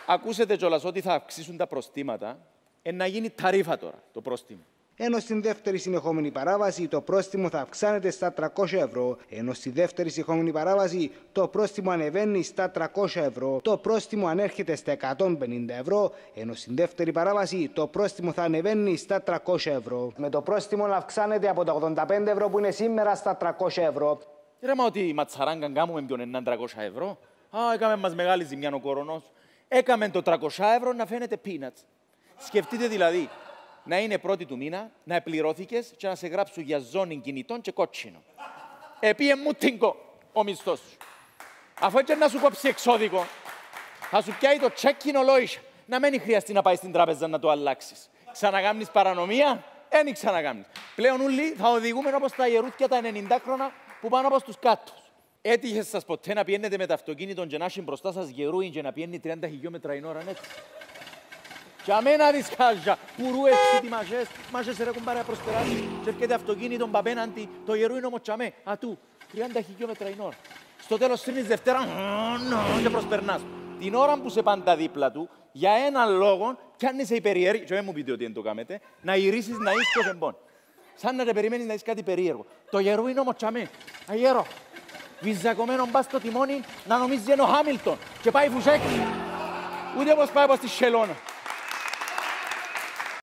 Ακούσετε κιόλας ότι θα αυξήσουν τα προστήματα, να γίνει ταρίφα τώρα το πρόστιμο. Ενώ στην δεύτερη συνεχόμενη παράβαση το πρόστιμο θα αυξάνεται στα 300 ευρώ, ενώ στη δεύτερη συνεχόμενη παράβαση το πρόστιμο ανεβαίνει στα 300 ευρώ, το πρόστιμο ανέρχεται στα 150 ευρώ, ενώ στην δεύτερη παράβαση το πρόστιμο θα ανεβαίνει στα 300 ευρώ. Με το πρόστιμο να αυξάνεται από τα 85 ευρώ που είναι σήμερα στα 300 ευρώ. Ρε ότι η ματσαράγκα κάνουμε ποιον είναι 300 ευρώ. Έκαμε μας μεγάλη ζημιά ο κορονός. Έκαμε το 300 ευρώ να φαίνεται peanuts. Σκεφτείτε δηλαδή να είναι πρώτη του μήνα, να επληρώθηκες και να σε γράψουν για ζώνη κινητών και κότσινο. Επίε μουτίνκο ο μισθός σου. Αφού έτσι να σου κόψει εξώδικο, θα σου πιάει το τσέκκινο λόγια. Να μην χρειαστεί να πάει στην τράπεζα να το αλλάξεις. Ξανακάμνεις παρανομία, δεν ξανακάμνεις. Πλέον όλοι θα οδηγούμε όπως τα ιερούθια τα 90 χρόνια που πάνε όπως τους κάτους. Έτυχε σας ποτέ να πιένετε με το αυτοκίνητο και να έχει μπροστά σας γερούιν και να πιένει 30 χιλιόμετρα την ώρα, έτσι. Και αμένα δισκάζα, πουρούες και μάχες ρε κουμπάρε να προσπεράσει και έρχεται αυτοκίνητο απέναντι, το γερούιν όμως τσαμέ, ατού, 30 χιλιόμετρα την ώρα. Στο τέλος στρίνεις Δευτέρα και προσπερνάς. Την ώρα που σε πάντα δίπλα του, για έναν λόγο, κι αν είσαι υπεριέργη, και δεν μου πείτε ότι δεν το κάνετε, να γυρίσεις να είσαι το εμπόν. Σαν να περιμένεις να είσαι κάτι περίεργο. Το γερούιν όμως τσαμέ, αγέρο. Βυζακωμένο μπας στο τιμόνι να νομίζει είναι ο Χάμιλτον και πάει φουσέκι. Ούτε όπως πάει από στη Σελώνα.